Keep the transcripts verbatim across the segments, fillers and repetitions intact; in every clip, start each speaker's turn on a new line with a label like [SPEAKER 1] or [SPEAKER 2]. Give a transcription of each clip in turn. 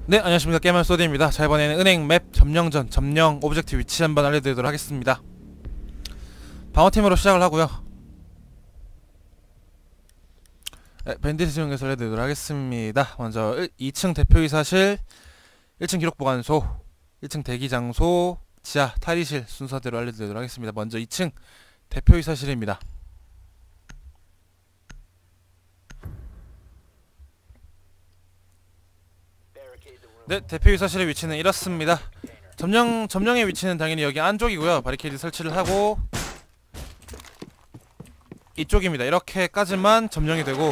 [SPEAKER 1] 네, 안녕하십니까. 게임할 소디입니다. 자, 이번에는 은행 맵 점령전 점령 오브젝트 위치 한번 알려드리도록 하겠습니다. 방어팀으로 시작을 하고요. 네, 밴디트 지역에서 알려드리도록 하겠습니다. 먼저 이 층 대표이사실, 일 층 기록보관소, 일 층 대기장소, 지하 탈의실 순서대로 알려드리도록 하겠습니다. 먼저 이 층 대표이사실입니다. 네, 대표이사실의 위치는 이렇습니다. 점령, 점령의 위치는 당연히 여기 안쪽이고요. 바리케이드 설치를 하고 이쪽입니다. 이렇게까지만 점령이 되고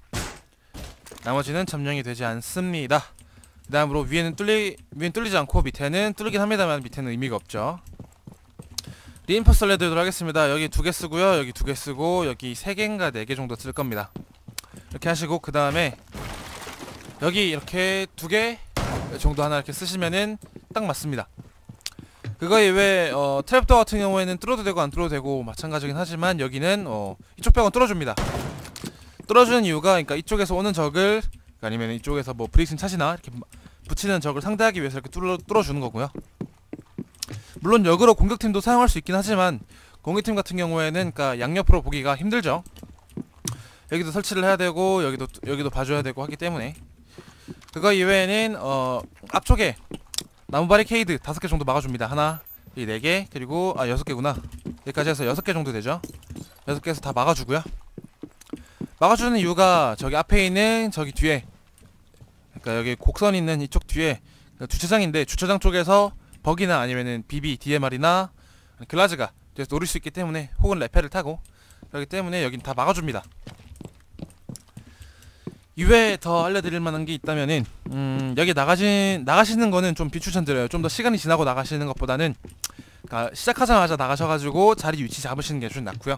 [SPEAKER 1] 나머지는 점령이 되지 않습니다. 그 다음으로 위에는 뚫리, 위에는 뚫리지 않고 밑에는 뚫리긴 합니다만 밑에는 의미가 없죠. 리인포스 알려드리도록 하겠습니다. 여기 두 개 쓰고요. 여기 두 개 쓰고 여기 세 개인가 네 개 정도 쓸 겁니다. 이렇게 하시고 그 다음에 여기 이렇게 두 개 정도 하나 이렇게 쓰시면은 딱 맞습니다. 그거 이외에 어, 트랩도어 같은 경우에는 뚫어도 되고 안 뚫어도 되고 마찬가지긴 하지만 여기는 어, 이쪽 벽은 뚫어줍니다. 뚫어주는 이유가 그러니까 이쪽에서 오는 적을 아니면 이쪽에서 뭐 브레이슨 탓이나 이렇게 붙이는 적을 상대하기 위해서 이렇게 뚫어, 뚫어주는 거고요. 물론 역으로 공격팀도 사용할 수 있긴 하지만 공격팀 같은 경우에는 그러니까 양옆으로 보기가 힘들죠. 여기도 설치를 해야 되고 여기도 여기도 봐줘야 되고 하기 때문에 그거 이외에는 어 앞쪽에 나무 바리케이드 다섯 개 정도 막아줍니다. 하나, 이 네 개, 그리고 아 여섯 개구나. 여기까지 해서 여섯 개 정도 되죠. 여섯 개에서 다 막아주고요. 막아주는 이유가 저기 앞에 있는 저기 뒤에 그러니까 여기 곡선 있는 이쪽 뒤에 주차장인데 주차장 쪽에서 버기나 아니면은 비비, 디엠알이나 글라즈가 뒤에서 노릴 수 있기 때문에 혹은 레페를 타고 그렇기 때문에 여긴 다 막아줍니다. 이외에 더 알려드릴 만한 게 있다면은 음 여기 나가신 나가시는 거는 좀 비추천드려요. 좀 더 시간이 지나고 나가시는 것보다는 그러니까 시작하자마자 나가셔가지고 자리 위치 잡으시는 게 좀 낫고요.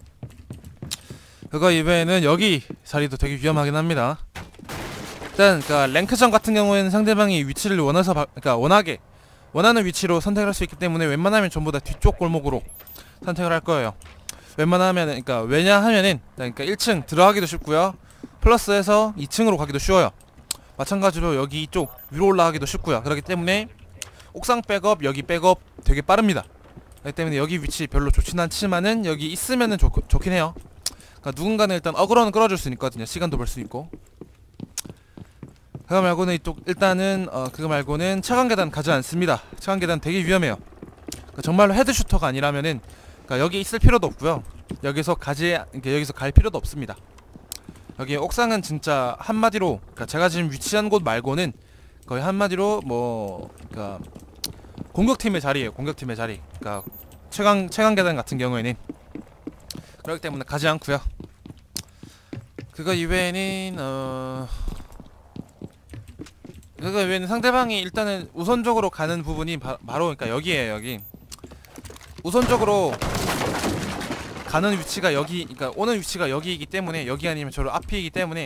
[SPEAKER 1] 그거 이외에는 여기 자리도 되게 위험하긴 합니다. 일단 그러니까 랭크전 같은 경우에는 상대방이 위치를 원해서 바, 그러니까 원하게 원하는 위치로 선택을 할 수 있기 때문에 웬만하면 전부 다 뒤쪽 골목으로 선택을 할 거예요. 웬만하면 그러니까 왜냐하면은 그러니까 일 층 들어가기도 쉽고요. 플러스해서 이 층으로 가기도 쉬워요. 마찬가지로 여기 이쪽 위로 올라가기도 쉽고요. 그렇기 때문에 옥상 백업, 여기 백업 되게 빠릅니다. 그렇기 때문에 여기 위치 별로 좋진 않지만은 여기 있으면은 좋, 좋긴 해요. 그러니까 누군가는 일단 어그로는 끌어줄 수 있거든요. 시간도 벌 수 있고. 그거 말고는 이쪽 일단은 어 그거 말고는 차관 계단 가지 않습니다. 차관 계단 되게 위험해요. 그러니까 정말로 헤드 슈터가 아니라면은 그러니까 여기 있을 필요도 없고요. 여기서 가지 그러니까 여기서 갈 필요도 없습니다. 여기 옥상은 진짜 한마디로 그러니까 제가 지금 위치한 곳 말고는 거의 한마디로 뭐 그러니까 공격팀의 자리예요. 공격팀의 자리. 그러니까 최강 최강 계단 같은 경우에는 그렇기 때문에 가지 않고요. 그거 이외에는 어 그거 이외에는 상대방이 일단은 우선적으로 가는 부분이 바, 바로 그러니까 여기에요. 여기 우선적으로 가는 위치가 여기, 그러니까 오는 위치가 여기이기 때문에 여기 아니면 저로 앞이기 때문에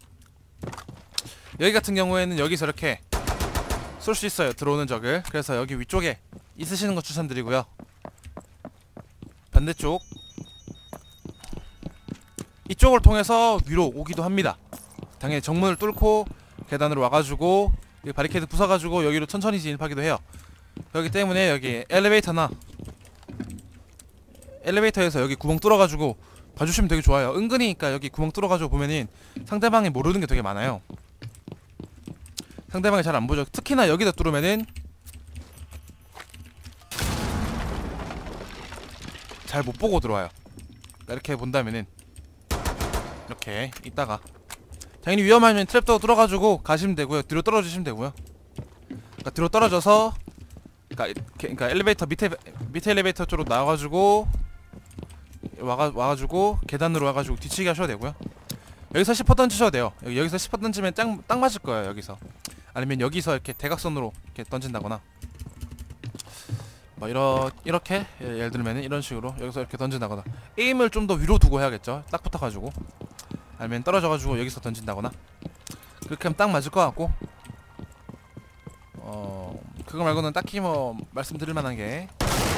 [SPEAKER 1] 여기 같은 경우에는 여기서 이렇게 쏠 수 있어요. 들어오는 적을. 그래서 여기 위쪽에 있으시는 거 추천드리고요. 반대쪽 이쪽을 통해서 위로 오기도 합니다. 당연히 정문을 뚫고 계단으로 와가지고 바리케이드 부숴가지고 여기로 천천히 진입하기도 해요. 그렇기 때문에 여기 엘리베이터나 엘리베이터에서 여기 구멍 뚫어가지고 봐주시면 되게 좋아요. 은근히 그러니까 여기 구멍 뚫어가지고 보면은 상대방이 모르는 게 되게 많아요. 상대방이 잘 안 보죠. 특히나 여기다 뚫으면은 잘 못 보고 들어와요. 그러니까 이렇게 본다면은 이렇게 있다가 당연히 위험하면 트랩도 뚫어가지고 가시면 되고요. 뒤로 떨어지시면 되고요. 그러니까 뒤로 떨어져서 그러니까, 이렇게, 그러니까 엘리베이터 밑에 밑에 엘리베이터 쪽으로 나와가지고 와가, 와가지고 계단으로 와가지고 뒤치기 하셔도 되고요. 여기서 십 퍼 던지셔도 돼요. 여기, 여기서 십 퍼 던지면 딱, 딱 맞을 거예요. 여기서 아니면 여기서 이렇게 대각선으로 이렇게 던진다거나 뭐 이러, 이렇게 예를 들면 이런 식으로 여기서 이렇게 던진다거나 에임을 좀 더 위로 두고 해야겠죠. 딱 붙어가지고 아니면 떨어져가지고 여기서 던진다거나 그렇게 하면 딱 맞을 것 같고 어 그거 말고는 딱히 뭐 말씀드릴 만한 게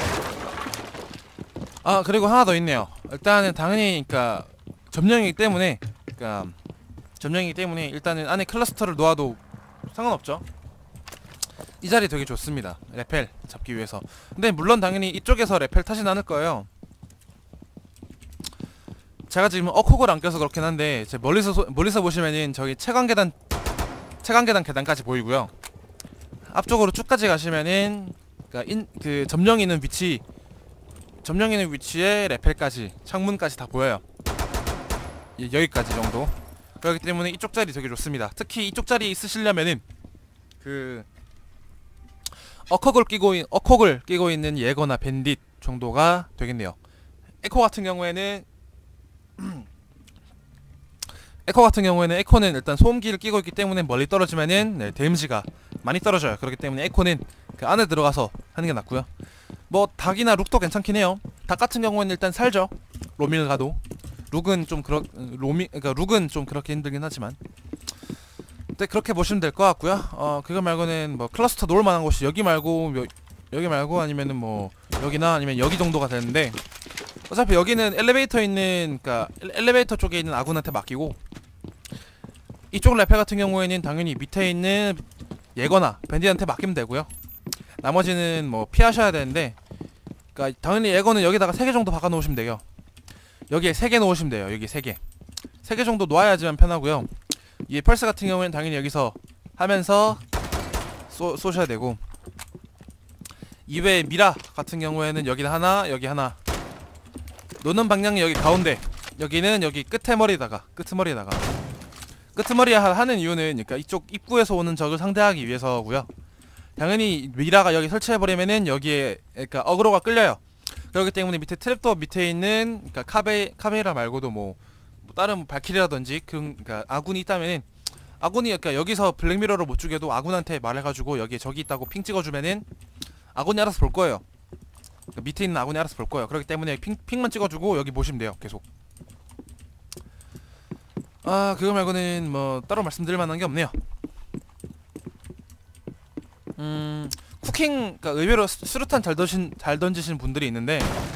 [SPEAKER 1] 아 그리고 하나 더 있네요. 일단은 당연히 그러니까 점령이기 때문에 그러니까 점령이기 때문에 일단은 안에 클러스터를 놓아도 상관없죠. 이 자리 되게 좋습니다. 레펠 잡기 위해서. 근데 물론 당연히 이쪽에서 레펠 타진 않을 거예요. 제가 지금 어콕을 안 껴서 그렇긴 한데 제 멀리서 소, 멀리서 보시면은 저기 채광 계단 채광 계단 계단까지 보이고요. 앞쪽으로 쭉까지 가시면은 그러니까 인, 그 점령 있는 위치 점령 있는 위치에 레펠까지 창문까지 다 보여요. 예, 여기까지 정도. 그렇기 때문에 이쪽 자리 되게 좋습니다. 특히 이쪽 자리에 있으시려면은 그 어콕을 끼고 있, 어콕을 끼고 있는 예거나 밴딧 정도가 되겠네요. 에코 같은 경우에는 에코 같은 경우에는 에코는 일단 소음기를 끼고 있기 때문에 멀리 떨어지면은 네, 데미지가 많이 떨어져요. 그렇기 때문에 에코는 그 안에 들어가서 하는 게 낫고요. 뭐 닭이나 룩도 괜찮긴 해요. 닭 같은 경우에는 일단 살죠. 로밍을 가도. 룩은 좀 그렇 로밍 그러니까 룩은 좀 그렇게 힘들긴 하지만. 근데 그렇게 보시면 될 것 같고요. 어 그거 말고는 뭐 클러스터 놓을 만한 곳이 여기 말고 여, 여기 말고 아니면은 뭐 여기나 아니면 여기 정도가 되는데 어차피 여기는 엘리베이터 있는 그러니까 엘리베이터 쪽에 있는 아군한테 맡기고 이쪽 레펠 같은 경우에는 당연히 밑에 있는 예거나 밴디한테 맡기면 되고요. 나머지는 뭐 피하셔야 되는데 그러니까 당연히 예거는 여기다가 세 개 정도 박아 놓으시면 돼요. 여기에 세 개 놓으시면 돼요. 여기 세 개. 세 개 정도 놓아야지만 편하고요. 이 펄스 같은 경우에는 당연히 여기서 하면서 쏘, 쏘셔야 되고 이외에 미라 같은 경우에는 여기 하나 여기 하나 놓는 방향이 여기 가운데 여기는 여기 끄트머리에다가 끄트머리에다가 끄트머리에 하는 이유는 그러니까 이쪽 입구에서 오는 적을 상대하기 위해서고요. 당연히 미라가 여기 설치해버리면은 여기에 그러니까 어그로가 끌려요. 그렇기 때문에 밑에 트랩도어 밑에 있는 그러니까 카베 카메라 말고도 뭐, 뭐 다른 뭐 발키리라든지 그런 그러니까 아군이 있다면은 아군이 그러니까 여기서 블랙미러를 못 죽여도 아군한테 말해가지고 여기에 적이 있다고 핑 찍어주면은 아군이 알아서 볼 거예요. 그러니까 밑에 있는 아군이 알아서 볼 거예요. 그렇기 때문에 핑, 핑만 찍어주고 여기 보시면 돼요. 계속. 아 그거 말고는 뭐 따로 말씀드릴 만한 게 없네요. 음 쿠킹 그러니까 의외로 수- 수류탄 잘 던진 잘 던지시는 분들이 있는데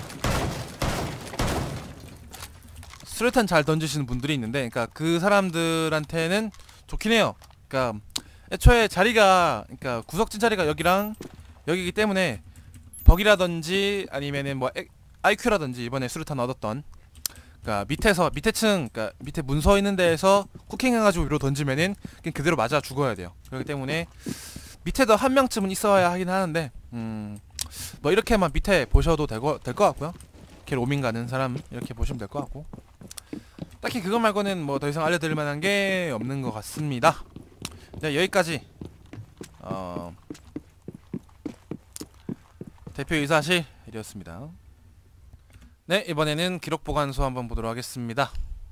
[SPEAKER 1] 수류탄 잘 던지시는 분들이 있는데 그러니까 그 사람들한테는 좋긴 해요. 그러니까 애초에 자리가 그러니까 구석진 자리가 여기랑 여기기 때문에 벅이라든지 아니면은 뭐 에- 아이큐라든지 이번에 수류탄 얻었던 그러니까 밑에서 밑에 층 그러니까 밑에 문서 있는 데에서 쿠킹해가지고 위로 던지면은 그냥 그대로 맞아 죽어야 돼요. 그렇기 때문에 밑에도 한 명쯤은 있어야 하긴 하는데 음 뭐 이렇게만 밑에 보셔도 되고 될 것 같고요. 이렇게 로밍 가는 사람 이렇게 보시면 될 것 같고 딱히 그거 말고는 뭐 더 이상 알려드릴 만한 게 없는 것 같습니다. 네, 여기까지 어 대표 의사실이었습니다. 네, 이번에는 기록 보관소 한번 보도록 하겠습니다.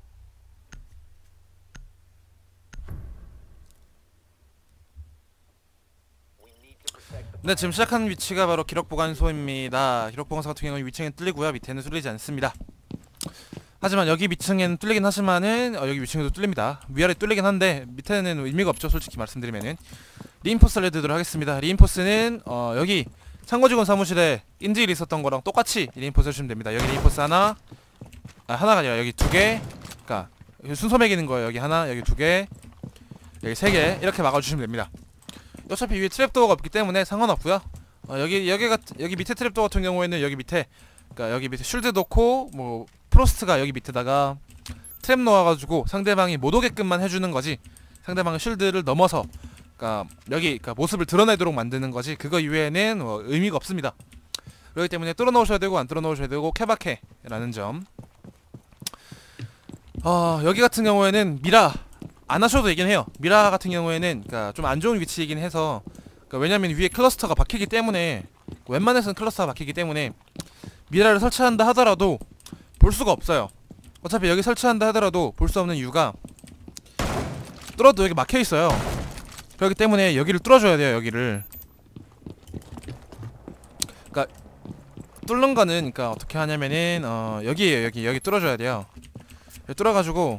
[SPEAKER 1] 네, 지금 시작한 위치가 바로 기록 보관소입니다. 기록 보관소 같은 경우는 위층에 뚫리고요. 밑에는 뚫리지 않습니다. 하지만 여기 위층에는 뚫리긴 하지만은 어, 여기 위층에도 뚫립니다. 위아래 뚫리긴 한데 밑에는 의미가 없죠. 솔직히 말씀드리면은 리인포스 알려드리도록 하겠습니다. 리인포스는 어, 여기 창고직원 사무실에 인질이 있었던 거랑 똑같이 리인포스 해주시면 됩니다. 여기 리인포스 하나 아 하나가 아니라 여기 두개 그니까 순서 매기는 거예요. 여기 하나 여기 두개 여기 세개 이렇게 막아주시면 됩니다. 어차피 위에 트랩도어가 없기 때문에 상관없고요. 어, 여기 여기 같 여기 밑에 트랩도어 같은 경우에는 여기 밑에 그러니까 여기 밑에 쉴드 놓고 뭐 프로스트가 여기 밑에다가 트랩 놓아가지고 상대방이 못 오게끔만 해주는 거지. 상대방의 쉴드를 넘어서 그러니까 여기 그러니까 모습을 드러내도록 만드는 거지. 그거 이외에는 뭐 의미가 없습니다. 그렇기 때문에 뚫어 놓으셔야 되고 안 뚫어 놓으셔야 되고 케바케라는 점. 어 여기 같은 경우에는 미라 안 하셔도 되긴 해요. 미라 같은 경우에는 그러니까 좀 안 좋은 위치이긴 해서 그러니까 왜냐면 위에 클러스터가 박히기 때문에 웬만해서는 클러스터가 박히기 때문에 미라를 설치한다 하더라도 볼 수가 없어요. 어차피 여기 설치한다 하더라도 볼 수 없는 이유가 뚫어도 여기 막혀 있어요. 그렇기 때문에 여기를 뚫어줘야 돼요. 여기를. 그러니까 뚫는 거는 그러니까 어떻게 하냐면은 어 여기에요. 여기 여기 뚫어줘야 돼요. 여기 뚫어가지고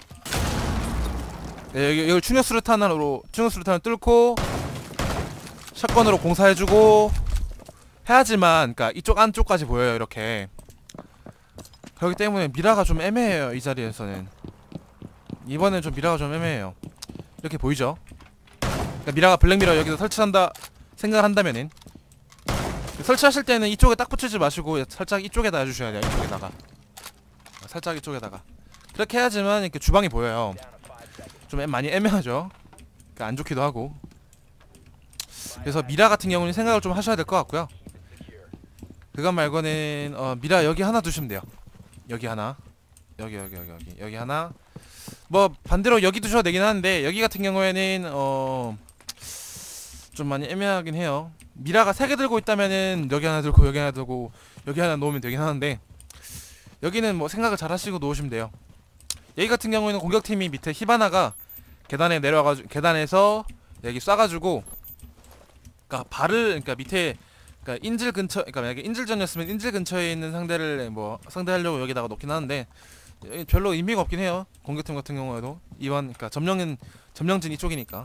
[SPEAKER 1] 네, 여기, 여기 충격 수류탄으로 충격 수류탄을 뚫고 샷건으로 공사해주고 해야지만 그러니까 이쪽 안쪽까지 보여요. 이렇게. 그렇기 때문에 미라가 좀 애매해요. 이 자리에서는 이번엔 좀 미라가 좀 애매해요. 이렇게 보이죠? 그러니까 미라가 블랙미러 여기서 설치한다 생각을 한다면은 설치하실 때는 이쪽에 딱 붙이지 마시고 살짝 이쪽에다 해주셔야 돼요. 이쪽에다가 살짝 이쪽에다가 그렇게 해야지만 이렇게 주방이 보여요. 좀 많이 애매하죠. 그러니까 안 좋기도 하고. 그래서 미라 같은 경우는 생각을 좀 하셔야 될 것 같고요. 그것 말고는 어, 미라 여기 하나 두시면 돼요. 여기 하나, 여기 여기 여기 여기 여기 하나. 뭐 반대로 여기 두셔도 되긴 하는데 여기 같은 경우에는 어 좀 많이 애매하긴 해요. 미라가 세 개 들고 있다면은 여기 하나 들고 여기 하나 들고 여기 하나 놓으면 되긴 하는데 여기는 뭐 생각을 잘 하시고 놓으시면 돼요. 여기 같은 경우에는 공격팀이 밑에 히바나가 계단에 내려와가지고 계단에서 여기 쏴가지고 그러니까 발을 그러니까 밑에 그러니까 인질 근처 그러니까 만약에 인질전이었으면 인질 근처에 있는 상대를 뭐 상대하려고 여기다가 놓긴 하는데 별로 의미가 없긴 해요. 공격팀 같은 경우에도 이번 그러니까 점령은 점령진 이쪽이니까.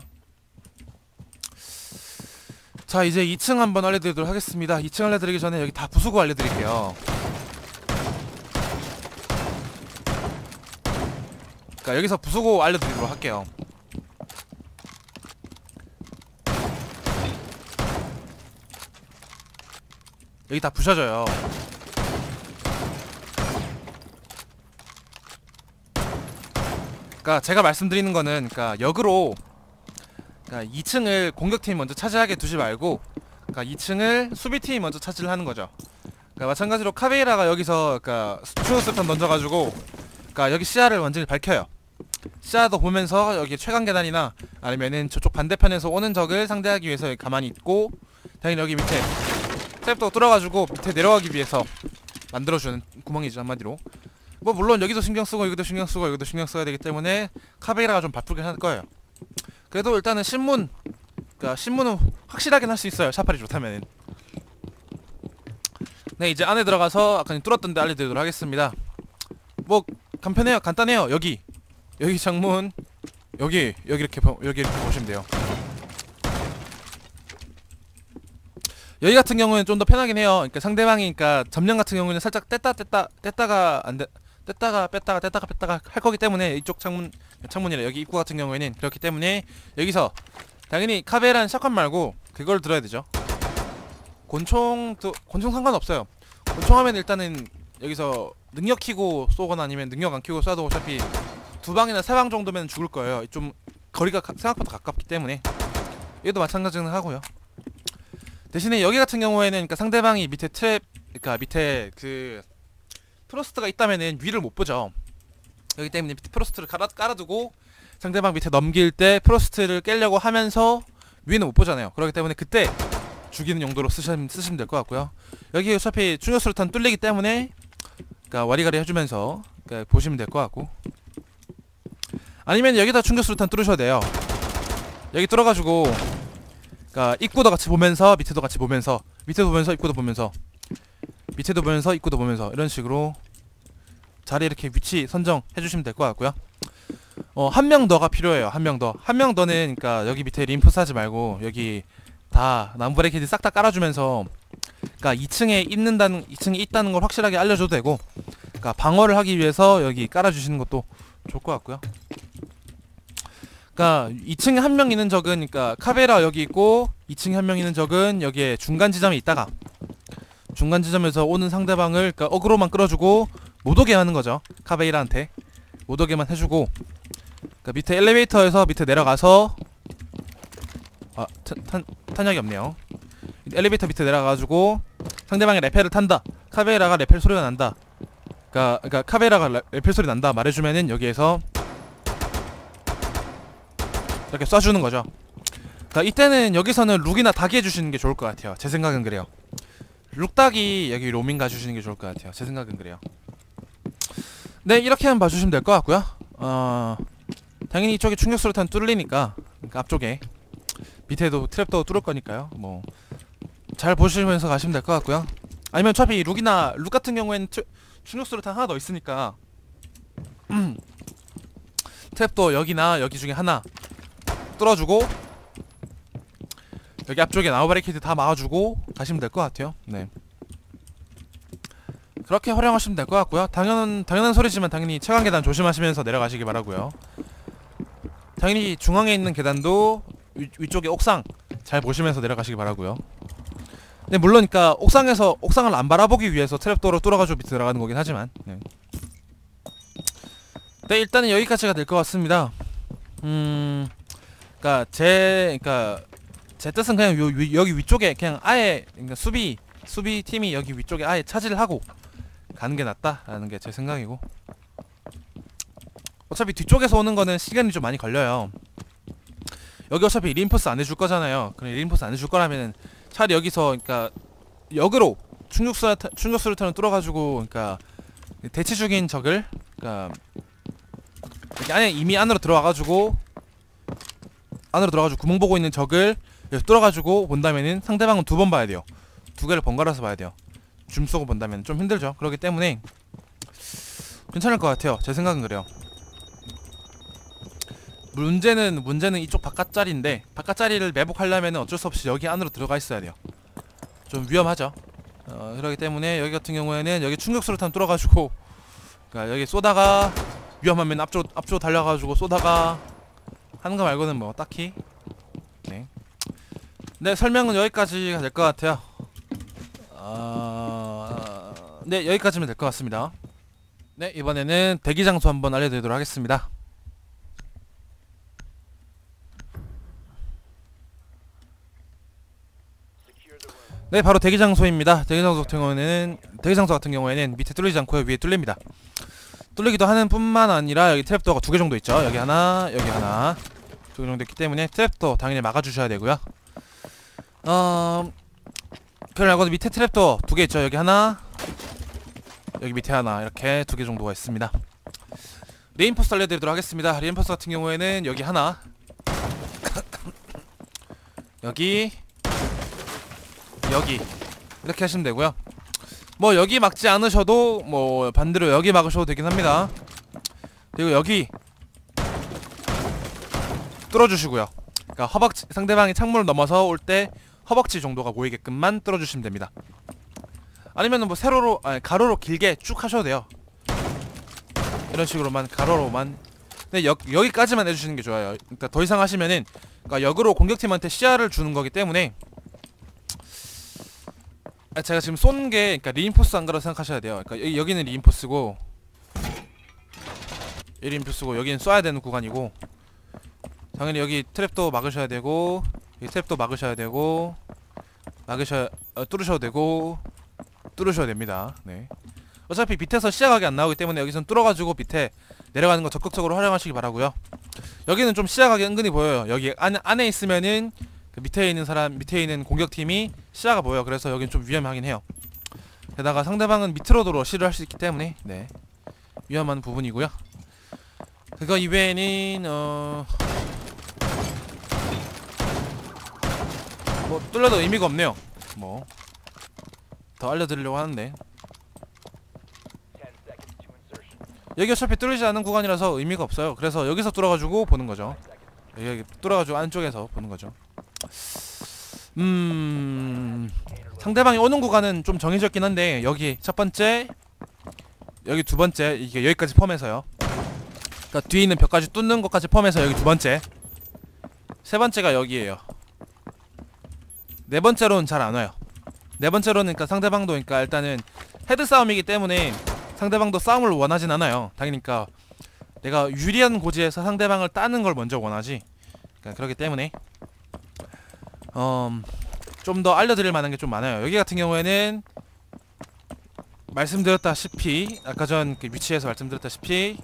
[SPEAKER 1] 자 이제 이 층 한번 알려드리도록 하겠습니다. 이 층 알려드리기 전에 여기 다 부수고 알려드릴게요. 그러니까 여기서 부수고 알려드리도록 할게요. 여기 다 부셔져요. 그러니까 제가 말씀드리는 거는 그러니까 역으로 그러니까 이 층을 공격팀이 먼저 차지하게 두지 말고 그러니까 이 층을 수비팀이 먼저 차지를 하는 거죠. 그러니까 마찬가지로 카베이라가 여기서 그러니까 추우스탄 던져가지고 그러니까 여기 시야를 완전히 밝혀요. 시야도 보면서 여기 최강 계단이나 아니면은 저쪽 반대편에서 오는 적을 상대하기 위해서 여기 가만히 있고 당연히 여기 밑에 트랩도 뚫어가지고 밑에 내려가기 위해서 만들어주는 구멍이죠 한마디로. 뭐 물론 여기도 신경쓰고 여기도 신경쓰고 여기도 신경써야 되기 때문에 카베이라가 좀 바쁘긴 할 거예요. 그래도 일단은 신문 그니까 신문은 확실하긴 할 수 있어요. 샤팔이 좋다면은. 네 이제 안에 들어가서 아까 뚫었던데 알려드리도록 하겠습니다. 뭐 간편해요. 간단해요. 여기 여기 창문 여기 여기 이렇게 여기 이렇게 보시면 돼요. 여기 같은 경우는 좀 더 편하긴 해요. 그러니까 상대방이 그러니까 점령 같은 경우는 살짝 뗐다 뗐다 뗐다가 안돼 뗐다가 뺐다가 뗐다가 뺐다가 할 거기 때문에 이쪽 창문 창문이라 여기 입구 같은 경우에는 그렇기 때문에 여기서 당연히 카베라는 샷건 말고 그걸 들어야 되죠. 곤총도 곤총 상관없어요. 곤총 하면 일단은 여기서 능력 키고 쏘거나 아니면 능력 안 키고 쏴도 어차피 두 방이나 세 방 정도면 죽을 거예요. 좀 거리가 가, 생각보다 가깝기 때문에 얘도 마찬가지는 하고요. 대신에 여기 같은 경우에는 그러니까 상대방이 밑에 트랩 그러니까 밑에 그 프로스트가 있다면은 위를 못 보죠. 여기 때문에 밑에 프로스트를 깔아, 깔아두고 상대방 밑에 넘길 때 프로스트를 깨려고 하면서 위는 못 보잖아요. 그렇기 때문에 그때 죽이는 용도로 쓰시면, 쓰시면 될 것 같고요. 여기 어차피 충격수류탄 뚫리기 때문에 그러니까 와리가리 해주면서 그러니까 보시면 될 것 같고 아니면 여기다 충격수류탄 뚫으셔도 돼요. 여기 뚫어가지고 그러니까 입구도 같이 보면서 밑에도 같이 보면서 밑에도 보면서 입구도 보면서 밑에도 보면서 입구도 보면서 이런 식으로 자리 이렇게 위치 선정 해주시면 될 것 같고요. 어, 한 명 더가 필요해요. 한 명 더. 한 명 더는 그러니까 여기 밑에 림프스 하지 말고 여기 다 나무 브레이크들 싹 다 깔아주면서 그러니까 이 층에 있는다는 이 층에 있다는 걸 확실하게 알려줘도 되고 그러니까 방어를 하기 위해서 여기 깔아주시는 것도 좋을 것 같고요. 그러니까 이 층에 한 명 있는 적은 그러니까 카베라 여기 있고 이 층에 한 명 있는 적은 여기에 중간 지점에 있다가 중간 지점에서 오는 상대방을 그러니까 어그로만 끌어주고 못 오게 하는 거죠. 카베이라한테 못 오게만 해주고 그러니까 밑에 엘리베이터에서 밑에 내려가서 아 탄, 탄, 탄약이 없네요. 엘리베이터 밑에 내려가가지고 상대방이 레펠을 탄다. 카베이라가 레펠 소리가 난다. 그러니까, 그러니까 카베이라가 레펠 소리 난다 말해주면은 여기에서 이렇게 쏴주는 거죠. 그러니까 이때는 여기서는 룩이나 닭이 해주시는 게 좋을 것 같아요. 제 생각은 그래요. 룩닭이 여기 로밍 가주시는 게 좋을 것 같아요. 제 생각은 그래요. 네 이렇게만 봐주시면 될 것 같고요. 어 당연히 이쪽에 충격수류탄 뚫리니까 그러니까 앞쪽에 밑에도 트랩도 뚫을 거니까요. 뭐 잘 보시면서 가시면 될 것 같고요. 아니면 어차피 룩이나 룩 같은 경우에는 트, 충격수류탄 하나 더 있으니까 음, 트랩도 여기나 여기 중에 하나 뚫어주고 여기 앞쪽에 나우 바리케이드 다 막아주고 가시면 될 것 같아요. 네. 그렇게 활용하시면 될 것 같고요. 당연, 당연한 소리지만 당연히 최강 계단 조심하시면서 내려가시기 바라고요. 당연히 중앙에 있는 계단도 위, 위쪽에 옥상 잘 보시면서 내려가시기 바라고요. 근데 물론 그니까 옥상에서 옥상을 안 바라보기 위해서 트랩도어로 뚫어가지고 밑에 들어가는 거긴 하지만 네, 네 일단은 여기까지가 될 것 같습니다. 음 그니까 제 그니까 제 뜻은 그냥 요, 요, 여기 위쪽에 그냥 아예 그러니까 수비 수비 팀이 여기 위쪽에 아예 차지를 하고 가는 게 낫다라는 게 제 생각이고, 어차피 뒤쪽에서 오는 거는 시간이 좀 많이 걸려요. 여기 어차피 린포스 안 해줄 거잖아요. 그럼 린포스 안 해줄 거라면은 차라리 여기서 그러니까 역으로 충격수류탄 충격수류탄을 뚫어가지고 그러니까 대치 중인 적을 그러니까 여기 안에 이미 안으로 들어와가지고 안으로 들어가지고 구멍 보고 있는 적을 뚫어가지고 본다면은 상대방은 두 번 봐야 돼요. 두 개를 번갈아서 봐야 돼요. 줌 쏘고 본다면 좀 힘들죠. 그렇기 때문에 괜찮을 것 같아요. 제 생각은 그래요. 문제는 문제는 이쪽 바깥자리인데, 바깥자리를 매복하려면 어쩔 수 없이 여기 안으로 들어가 있어야 돼요. 좀 위험하죠. 어, 그렇기 때문에 여기 같은 경우에는 여기 충격수류탄 뚫어가지고 그러니까 여기 쏘다가 위험하면 앞쪽 앞쪽 달려가지고 쏘다가 하는 거 말고는 뭐 딱히 네. 네, 설명은 여기까지가 될 것 같아요. 어... 네, 여기까지면 될 것 같습니다. 네, 이번에는 대기 장소 한번 알려드리도록 하겠습니다. 네, 바로 대기 장소입니다. 대기 장소 같은 경우에는 대기 장소 같은 경우에는 밑에 뚫리지 않고요, 위에 뚫립니다. 뚫리기도 하는 뿐만 아니라 여기 트랩도어가 두 개 정도 있죠. 여기 하나, 여기 하나, 두 개 정도 있기 때문에 트랩도 당연히 막아주셔야 되고요. 어, 그걸 말고도 밑에 트랩도 두 개 있죠. 여기 하나, 여기 밑에 하나, 이렇게 두 개 정도가 있습니다. 레인포스 알려드리도록 하겠습니다. 레인포스 같은 경우에는 여기 하나, 여기, 여기 이렇게 하시면 되고요. 뭐 여기 막지 않으셔도 뭐 반대로 여기 막으셔도 되긴 합니다. 그리고 여기 뚫어주시고요. 그러니까 허벅지, 상대방이 창문을 넘어서 올 때 허벅지 정도가 보이게끔만 뚫어주시면 됩니다. 아니면은 뭐 세로로 아니 가로로 길게 쭉 하셔도 돼요. 이런 식으로만 가로로만. 근데 여, 여기까지만 해주시는 게 좋아요. 그러니까 더 이상 하시면은 그러니까 역으로 공격팀한테 시야를 주는 거기 때문에. 아, 제가 지금 쏜 게 그러니까 리인포스 한 거라고 생각하셔야 돼요. 그러니까 여기, 여기는 리인포스고 이 리인포스고 여기는 쏴야 되는 구간이고, 당연히 여기 트랩도 막으셔야 되고 여기 트랩도 막으셔야 되고 막으셔야 어, 뚫으셔도 되고 뚫으셔야 됩니다. 네. 어차피 밑에서 시야각이 안 나오기 때문에 여기선 뚫어가지고 밑에 내려가는 거 적극적으로 활용하시기 바라고요. 여기는 좀 시야각이 은근히 보여요. 여기 안, 안에 있으면은 그 밑에 있는 사람, 밑에 있는 공격팀이 시야가 보여요. 그래서 여긴 좀 위험하긴 해요. 게다가 상대방은 밑으로 들어오시를 할 수 있기 때문에 네, 위험한 부분이고요. 그거 이외에는 어... 뭐 뚫려도 의미가 없네요. 뭐 더 알려드리려고 하는데 여기 어차피 뚫리지 않은 구간이라서 의미가 없어요. 그래서 여기서 뚫어가지고 보는 거죠. 여기 뚫어가지고 안쪽에서 보는 거죠. 음... 상대방이 오는 구간은 좀 정해져 있긴 한데 여기 첫 번째, 여기 두 번째, 이게 여기까지 포함해서요. 그러니까 뒤에 있는 벽까지 뚫는 것까지 포함해서 여기 두 번째, 세 번째가 여기에요. 네 번째로는 잘 안 와요. 네 번째로는 그러니까 상대방도 그러니까 일단은 헤드 싸움이기 때문에 상대방도 싸움을 원하진 않아요. 당연히 그러니까 내가 유리한 고지에서 상대방을 따는 걸 먼저 원하지. 그러니까 그렇기 때문에 음, 좀 더 알려드릴 만한 게 좀 많아요. 여기 같은 경우에는 말씀드렸다시피 아까 전 그 위치에서 말씀드렸다시피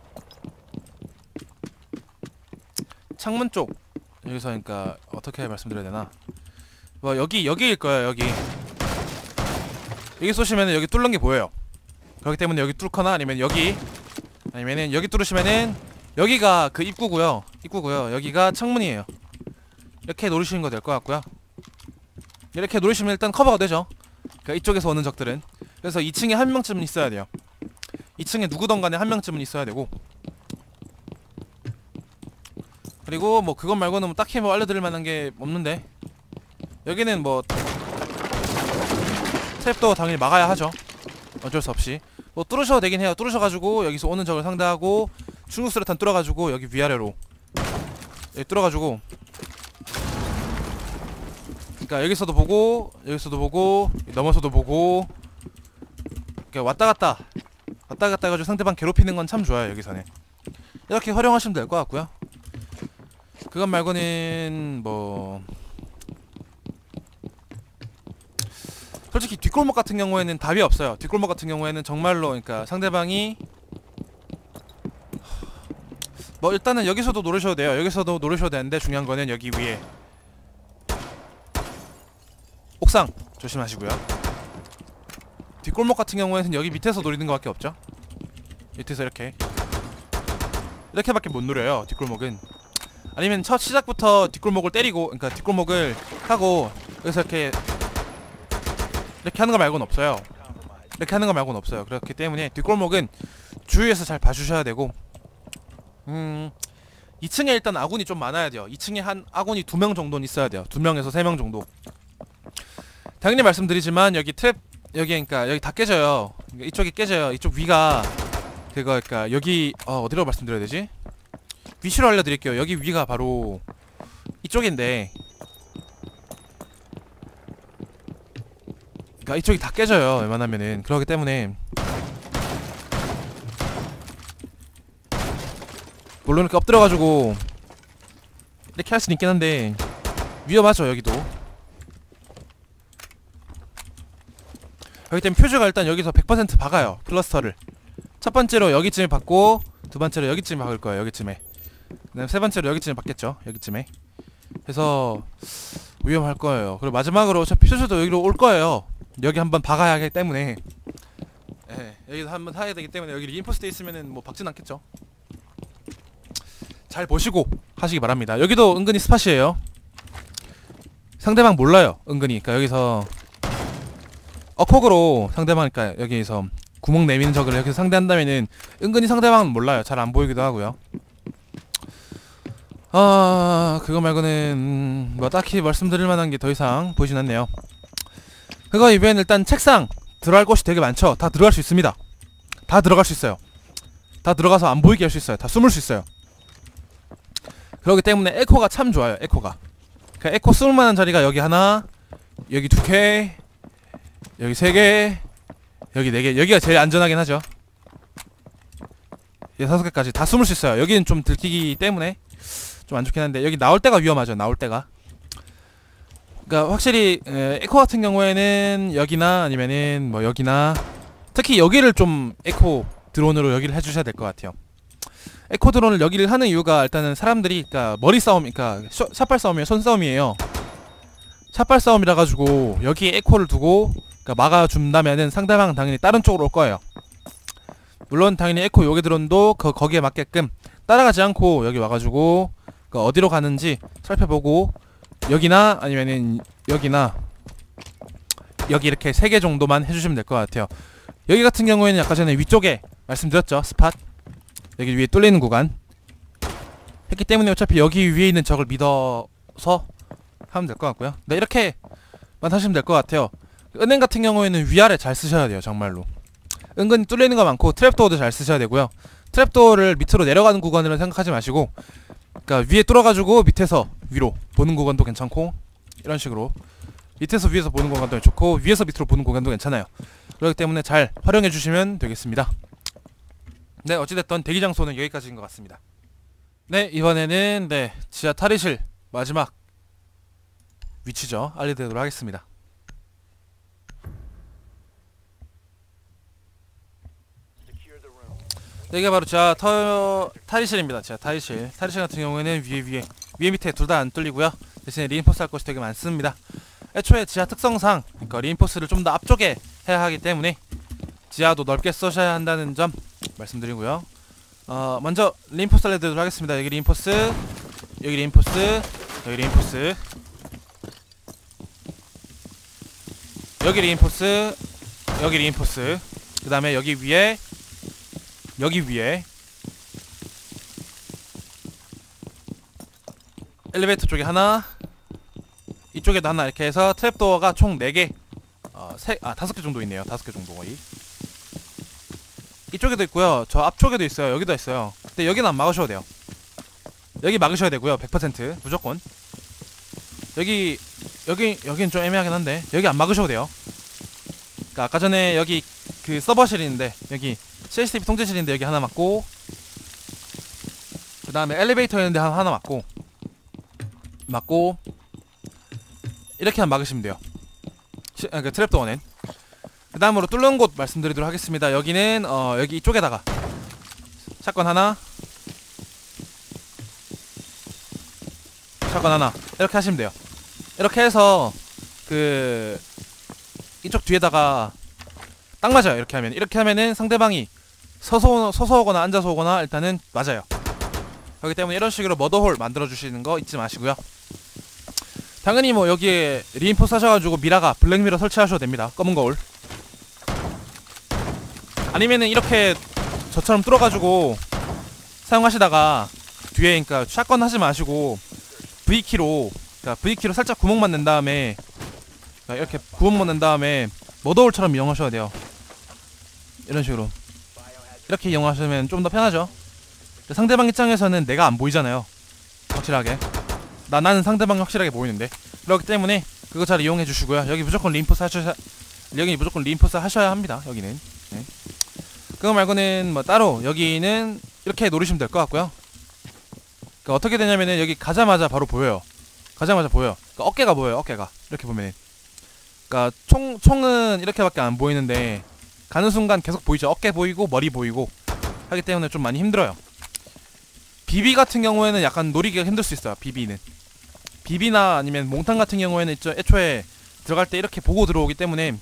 [SPEAKER 1] 창문 쪽 여기서 그러니까 어떻게 말씀드려야 되나, 뭐 여기 여기일 거예요. 여기 여기 쏘시면은 여기 뚫는 게 보여요. 그렇기 때문에 여기 뚫거나 아니면 여기 아니면은 여기 뚫으시면은 여기가 그 입구고요. 입구고요. 여기가 창문이에요. 이렇게 노리시는 거 될 것 같고요. 이렇게 노리시면 일단 커버가 되죠. 그러니까 이쪽에서 오는 적들은. 그래서 이 층에 한 명쯤은 있어야 돼요. 이 층에 누구든 간에 한 명쯤은 있어야 되고, 그리고 뭐 그것 말고는 뭐 딱히 뭐 알려드릴 만한 게 없는데, 여기는 뭐 트랩도 당연히 막아야 하죠. 어쩔 수 없이 뭐 뚫으셔도 되긴 해요. 뚫으셔가지고 여기서 오는 적을 상대하고 중국수류탄 뚫어가지고 여기 위아래로 여기 뚫어가지고 그러니까 여기서도 보고 여기서도 보고 넘어서도 보고 이렇게 왔다 갔다 왔다 갔다 해가지고 상대방 괴롭히는 건 참 좋아요. 여기서는 이렇게 활용하시면 될 것 같고요. 그것 말고는 뭐 솔직히 뒷골목 같은 경우에는 답이 없어요. 뒷골목 같은 경우에는 정말로 그러니까 상대방이 뭐 일단은 여기서도 노리셔도 돼요. 여기서도 노리셔도 되는데 중요한 거는 여기 위에 옥상 조심하시고요. 뒷골목 같은 경우에는 여기 밑에서 노리는 것밖에 없죠. 밑에서 이렇게 이렇게밖에 못 노려요. 뒷골목은. 아니면 첫 시작부터 뒷골목을 때리고 그러니까 뒷골목을 하고 여기서 이렇게 이렇게 하는 거 말고는 없어요. 이렇게 하는 거 말고는 없어요. 그렇기 때문에 뒷골목은 주위에서 잘 봐주셔야 되고 음 이 층에 일단 아군이 좀 많아야 돼요. 이 층에 한 아군이 두 명 정도는 있어야 돼요. 두 명에서 세 명 정도. 당연히 말씀드리지만 여기 트랩 여기 그러니까 여기 다 깨져요. 그러니까 이쪽이 깨져요. 이쪽 위가 그거 그러니까 여기 어, 어디로 말씀드려야 되지? 위치로 알려드릴게요. 여기 위가 바로 이쪽인데 그러니까 이쪽이 다 깨져요. 웬만하면은. 그렇기 때문에 물론 이렇게 엎드려가지고 이렇게 할 수는 있긴 한데 위험하죠. 여기도. 그렇기 때문에 퓨즈가 일단 여기서 백 퍼센트 박아요. 클러스터를 첫 번째로 여기쯤에 박고 두 번째로 여기쯤에 박을 거예요. 여기쯤에. 그다음에 세 번째로 여기쯤에 박겠죠. 여기쯤에. 그래서 위험할 거예요. 그리고 마지막으로 어차피 퓨즈도 여기로 올 거예요. 여기 한번 박아야 하기 때문에 예, 여기도 한번 하야 되기 때문에 여기 리인포스 돼 있으면은 뭐 박진 않겠죠. 잘 보시고 하시기 바랍니다. 여기도 은근히 스팟이에요. 상대방 몰라요. 은근히. 그러니까 여기서 어콕으로 상대방 그러니까 여기에서 구멍 내미는 적을 여기서 상대한다면은 은근히 상대방은 몰라요. 잘 안 보이기도 하고요. 아 그거 말고는 음, 뭐 딱히 말씀드릴 만한 게 더 이상 보이진 않네요. 그거 이외엔 일단 책상 들어갈 곳이 되게 많죠. 다 들어갈 수 있습니다. 다 들어갈 수 있어요. 다 들어가서 안 보이게 할 수 있어요. 다 숨을 수 있어요. 그렇기 때문에 에코가 참 좋아요. 에코가 그 에코 쓸만한 자리가 여기 하나, 여기 두 개, 여기 세 개, 여기 네 개. 여기가 제일 안전하긴 하죠. 이 다섯 개까지 다 숨을 수 있어요. 여기는 좀 들키기 때문에 좀 안 좋긴 한데 여기 나올 때가 위험하죠. 나올 때가. 그러니까 확실히 에, 에코 같은 경우에는 여기나 아니면은 뭐 여기나 특히 여기를 좀 에코 드론으로 여기를 해주셔야 될 것 같아요. 에코 드론을 여기를 하는 이유가 일단은 사람들이 그러니까 머리 싸움, 그러니까 셔, 샷발 싸움이에요. 손 싸움이에요. 샷발 싸움이라 가지고 여기에 에코를 두고 그러니까 막아준다면은 상대방은 당연히 다른 쪽으로 올 거예요. 물론 당연히 에코 여기 드론도 그 거기에 맞게끔 따라가지 않고 여기 와가지고 그 어디로 가는지 살펴보고 여기나 아니면은 여기나 여기 이렇게 세 개 정도만 해주시면 될 것 같아요. 여기 같은 경우에는 아까 전에 위쪽에 말씀드렸죠. 스팟 여기 위에 뚫리는 구간 했기 때문에 어차피 여기 위에 있는 적을 믿어서 하면 될 것 같고요. 네 이렇게만 하시면 될 것 같아요. 은행 같은 경우에는 위아래 잘 쓰셔야 돼요. 정말로 은근히 뚫리는 거 많고 트랩도어도 잘 쓰셔야 되고요. 트랩도어를 밑으로 내려가는 구간으로 생각하지 마시고 그러니까 위에 뚫어가지고 밑에서 위로 보는 구간도 괜찮고 이런 식으로 밑에서 위에서 보는 구간도 좋고 위에서 밑으로 보는 구간도 괜찮아요. 그렇기 때문에 잘 활용해 주시면 되겠습니다. 네 어찌됐든 대기 장소는 여기까지인 것 같습니다. 네 이번에는 네 지하 탈의실 마지막 위치죠. 알려드리도록 하겠습니다. 네, 이게 바로 지하 터... 탈의실입니다. 지하 탈의실. 탈의실 같은 경우에는 위에 위에 위에 밑에 둘 다 안 뚫리고요. 대신에 리인포스 할 곳이 되게 많습니다. 애초에 지하 특성상 그러니까 리인포스를 좀 더 앞쪽에 해야 하기 때문에 지하도 넓게 써셔야 한다는 점 말씀드리고요. 어 먼저 리인포스 알려드리도록 하겠습니다. 여기 리인포스, 여기 리인포스, 여기 리인포스, 여기 리인포스, 여기 리인포스. 그 다음에 여기 위에 여기 위에 엘리베이터 쪽에 하나, 이쪽에도 하나 이렇게 해서 트랩도어가 총 네 개, 어, 세, 아 다섯 개 정도 있네요. 다섯 개 정도 거의. 이쪽에도 있고요. 저 앞쪽에도 있어요. 여기도 있어요. 근데 여기는 안 막으셔도 돼요. 여기 막으셔야 되고요. 백 퍼센트 무조건. 여기 여기 여기는 좀 애매하긴 한데 여기 안 막으셔도 돼요. 그러니까 아까 전에 여기 그 서버실이 있는데 여기 씨씨티비 통제실인데 여기 하나 막고, 그 다음에 엘리베이터 있는데 하나 막고 막고 이렇게만 막으시면 돼요. 시, 아, 그 트랩도어는. 그 다음으로 뚫는 곳 말씀드리도록 하겠습니다. 여기는 어 여기 이쪽에다가 샷건 하나, 샷건 하나 이렇게 하시면 돼요. 이렇게 해서 그 이쪽 뒤에다가 딱 맞아요. 이렇게 하면 이렇게 하면은 상대방이 서서 서서 오거나 앉아서 오거나 일단은 맞아요. 그렇기 때문에 이런 식으로 머더홀 만들어 주시는 거 잊지 마시고요. 당연히 뭐 여기에 리인포스 하셔가지고 미라가 블랙미러 설치하셔도 됩니다. 검은 거울. 아니면은 이렇게 저처럼 뚫어가지고 사용하시다가 뒤에 그러니까 샷건 하지 마시고 V키로, 그러니까 V키로 살짝 구멍만 낸 다음에, 그러니까 이렇게 구멍만 낸 다음에 머더홀처럼 이용하셔야 돼요. 이런 식으로 이렇게 이용하시면 좀 더 편하죠. 상대방 입장에서는 내가 안 보이잖아요. 확실하게 나, 나는 상대방이 확실하게 보이는데. 그렇기 때문에 그거 잘 이용해 주시고요. 여기 무조건 리인포스 하셔야, 여기 무조건 리인포스 하셔야 합니다. 여기는. 네. 그거 말고는 뭐 따로 여기는 이렇게 노리시면 될 것 같고요. 그러니까 어떻게 되냐면은 여기 가자마자 바로 보여요. 가자마자 보여요. 그러니까 어깨가 보여요. 어깨가 이렇게 보면은. 그러니까 총, 총은 이렇게밖에 안 보이는데 가는 순간 계속 보이죠. 어깨 보이고 머리 보이고 하기 때문에 좀 많이 힘들어요. 비비 같은 경우에는 약간 노리기가 힘들 수 있어요. 비비는 비비나 아니면 몽탄 같은 경우에는 있죠, 애초에 들어갈 때 이렇게 보고 들어오기 때문에,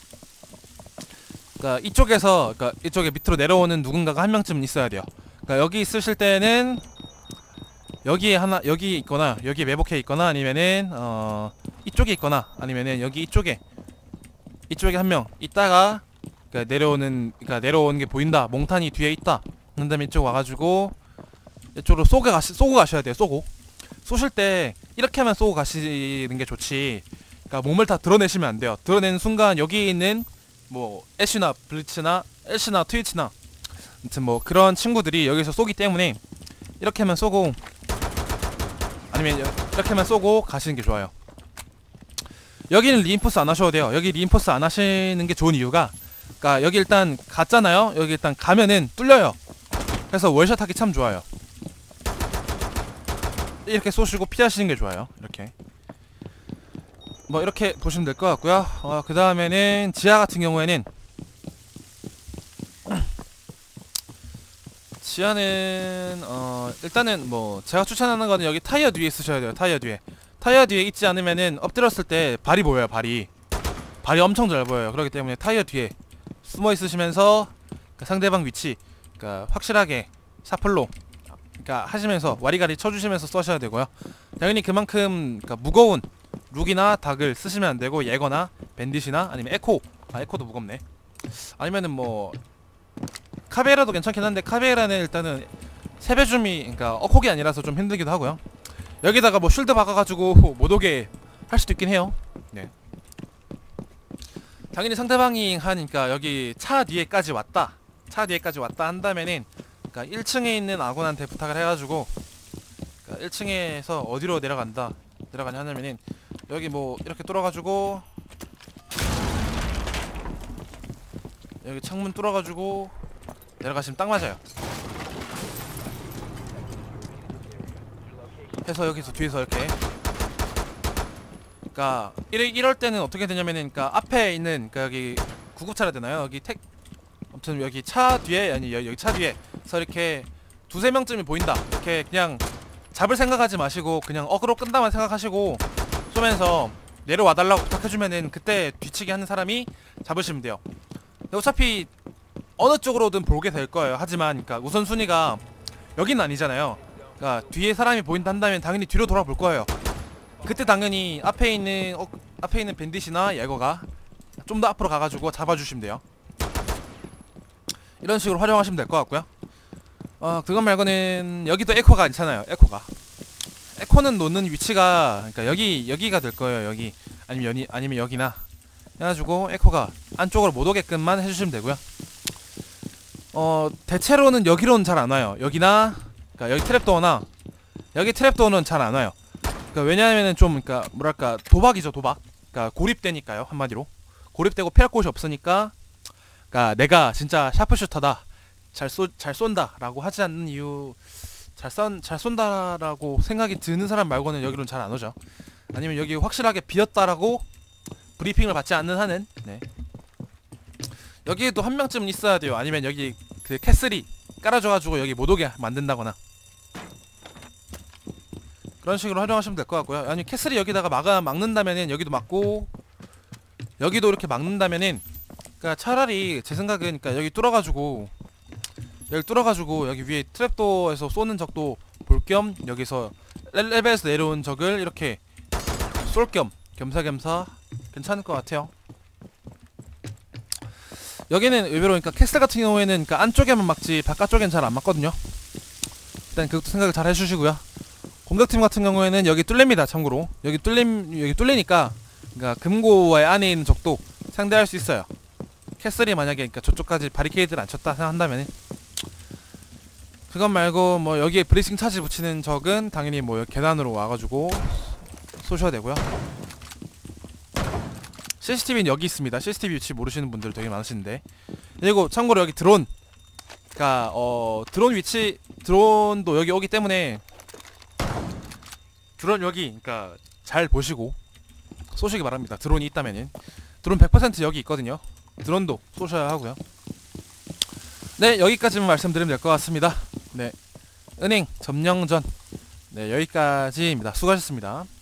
[SPEAKER 1] 그러니까 이쪽에서, 그러니까 이쪽에 밑으로 내려오는 누군가가 한 명쯤은 있어야 돼요. 그러니까 여기 있으실 때는 여기에 하나, 여기 있거나 여기 매복해 있거나 아니면은 어 이쪽에 있거나 아니면은 여기 이쪽에 이쪽에 한 명 있다가, 그러니까 내려오는, 그러니까 내려오는 게 보인다, 몽탄이 뒤에 있다, 그 다음에 이쪽 와가지고 이쪽으로 쏘고 가시, 쏘고 가셔야 돼요. 쏘고 쏘실 때 이렇게만 쏘고 가시는 게 좋지, 그러니까 몸을 다 드러내시면 안 돼요. 드러내는 순간 여기 있는 뭐 애쉬나 블리츠나 애쉬나 트위치나 아무튼 뭐 그런 친구들이 여기서 쏘기 때문에 이렇게만 쏘고, 아니면 이렇게만 쏘고 가시는 게 좋아요. 여기는 리인포스 안 하셔도 돼요. 여기 리인포스 안 하시는 게 좋은 이유가, 그러니까 여기 일단 갔잖아요. 여기 일단 가면은 뚫려요. 그래서 월샷 하기 참 좋아요. 이렇게 쏘시고 피하시는 게 좋아요. 이렇게 뭐 이렇게 보시면 될 것 같고요. 어, 그 다음에는 지하 같은 경우에는 지하는 어 일단은 뭐 제가 추천하는 거는 여기 타이어 뒤에 쓰셔야 돼요. 타이어 뒤에 타이어 뒤에 있지 않으면은 엎드렸을 때 발이 보여요. 발이 발이 엄청 잘 보여요. 그렇기 때문에 타이어 뒤에 숨어 있으시면서 그 상대방 위치, 그러니까 확실하게 샤플로, 그러니까 하시면서 와리가리 쳐주시면서 쏘셔야 되고요. 당연히 그만큼 그러니까 무거운 룩이나 닭을 쓰시면 안 되고, 예거나 밴딧이나 아니면 에코, 아 에코도 무겁네. 아니면은 뭐 카베라도 괜찮긴 한데 카베라는 일단은 세배줌이, 그러니까 어콕이 아니라서 좀 힘들기도 하고요. 여기다가 뭐 쉴드 박아가지고 못 오게 할 수도 있긴 해요. 네. 당연히 상대방이 하니까 여기 차 뒤에까지 왔다, 차 뒤에까지 왔다 한다면은, 그러니까 일 층에 있는 아군한테 부탁을 해가지고, 그러니까 일 층에서 어디로 내려간다, 내려가냐 하냐면은 여기 뭐 이렇게 뚫어가지고 여기 창문 뚫어가지고 내려가시면 딱 맞아요. 해서 여기서 뒤에서 이렇게, 그러니까 이럴, 이럴 때는 어떻게 되냐면은, 그러니까 앞에 있는, 그러니까 여기 구급차라 되나요? 여기 택, 아무튼 여기 차 뒤에, 아니 여기 차 뒤에서 이렇게 두세 명쯤이 보인다, 이렇게 그냥 잡을 생각하지 마시고 그냥 어그로 끈다만 생각하시고 쏘면서 내려와달라고 부탁해주면은 그때 뒤치기 하는 사람이 잡으시면 돼요. 어차피 어느 쪽으로든 보게 될 거예요. 하지만 그러니까 우선순위가 여기는 아니잖아요. 그러니까 뒤에 사람이 보인다 한다면 당연히 뒤로 돌아볼 거예요. 그때 당연히 앞에 있는 어, 앞에 있는 밴딧이나 예거가 좀 더 앞으로 가가지고 잡아주시면 돼요. 이런 식으로 활용하시면 될 것 같고요. 어 그것 말고는 여기도 에코가 괜찮아요. 에코가 에코는 놓는 위치가, 그러니까 여기 여기가 될 거예요. 여기 아니면 여기 아니면 여기나 해가지고 에코가 안쪽으로 못 오게끔만 해주시면 되고요. 어 대체로는 여기로는 잘 안 와요. 여기나, 그러니까 여기 트랩도어나 여기 트랩도어는 잘 안 와요. 그러니까 왜냐하면은 좀 그러니까 뭐랄까 도박이죠 도박. 그러니까 고립되니까요 한마디로. 고립되고 피할 곳이 없으니까. 그러니까 내가 진짜 샤프슈터다, 잘 쏘 잘 쏜다라고 하지 않는 이유, 잘 쏜 잘 쏜다라고 생각이 드는 사람 말고는 여기로는 잘 안 오죠. 아니면 여기 확실하게 비었다라고 브리핑을 받지 않는 한은 네. 여기에도 한 명쯤은 있어야 돼요. 아니면 여기 그 캐슬이 깔아줘가지고 여기 못 오게 만든다거나 그런 식으로 활용하시면 될 것 같고요. 아니 캐슬이 여기다가 막아 막는다면은 여기도 막고 여기도 이렇게 막는다면은 그러니까 차라리 제 생각은 그러니까 여기 뚫어가지고 여기 뚫어가지고 여기 위에 트랩도어에서 쏘는 적도 볼 겸 여기서 레벨에서 내려온 적을 이렇게 쏠 겸 겸사겸사 괜찮을 것 같아요. 여기는 의외로 그러니까 캐슬 같은 경우에는 그러니까 안쪽에만 막지 바깥쪽엔 잘 안 맞거든요. 일단 그것도 생각을 잘 해주시고요. 공격팀 같은 경우에는 여기 뚫립니다. 참고로 여기 뚫림 여기 뚫리니까 그러니까 금고의 안에 있는 적도 상대할 수 있어요. 캐슬이 만약에 그러니까 저쪽까지 바리케이드를 안 쳤다 생각한다면 그것 말고 뭐 여기에 브리싱 차지 붙이는 적은 당연히 뭐 계단으로 와가지고 쏘셔야 되고요. 씨씨티비는 여기 있습니다. 씨씨티비 위치 모르시는 분들 되게 많으신데. 그리고 참고로 여기 드론, 그니까 어 드론 위치, 드론도 여기 오기 때문에 드론 여기 그니까 잘 보시고 쏘시기 바랍니다. 드론이 있다면은. 드론 백 퍼센트 여기 있거든요. 드론도 쏘셔야 하고요. 네, 여기까지만 말씀드리면 될 것 같습니다. 네, 은행 점령전 네 여기까지입니다. 수고하셨습니다.